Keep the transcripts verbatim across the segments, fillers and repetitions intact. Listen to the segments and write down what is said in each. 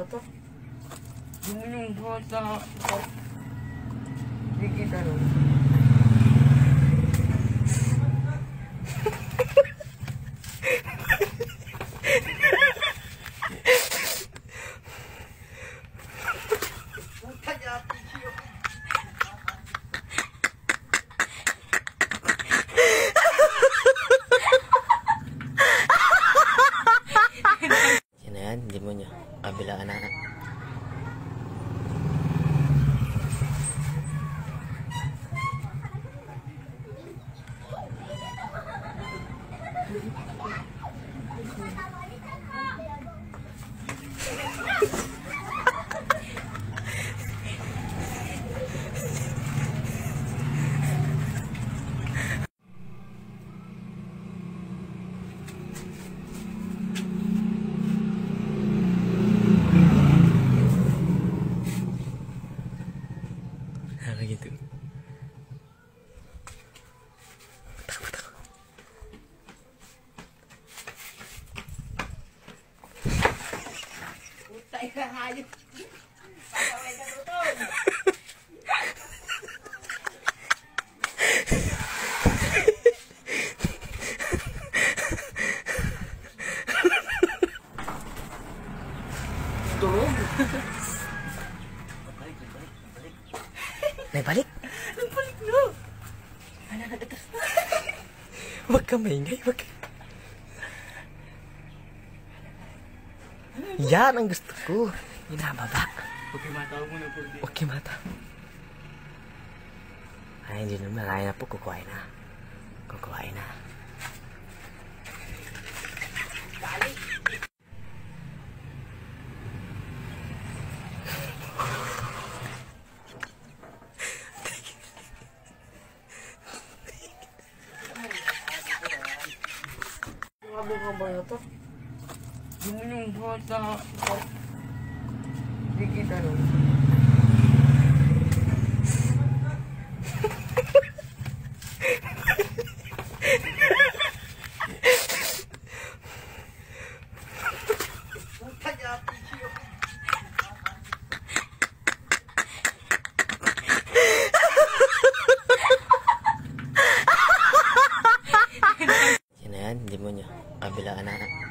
to? Yung yung buhat sa... Hindi kita rin. Demonyo, kabilaan na. Gitu. Takut, takut. Utay ka hayop. Pagawin ka tutol. Tulog. Nagbalik? Nagbalik no! Ano na datas na? Huwag ka maingay, huwag ka. Yan ang gusto ko. Inababa. Huwag kayo matawag mo na po. Huwag kayo matawag. Ay, hindi naman. Ay na po, kukuhain na. Kukuhain na. Dali! Ano ba ito? Yung yung buhat sa... Hindi kita rin. Yan na yan, demonyo. Kabilaan na.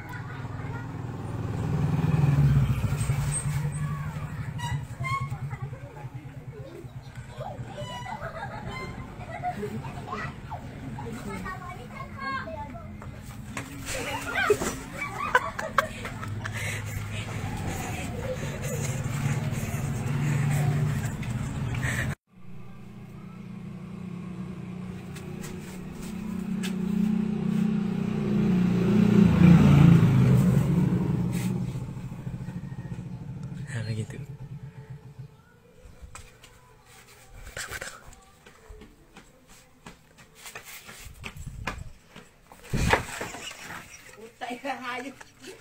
Gitu. Takut, takut. Utay ka hayop.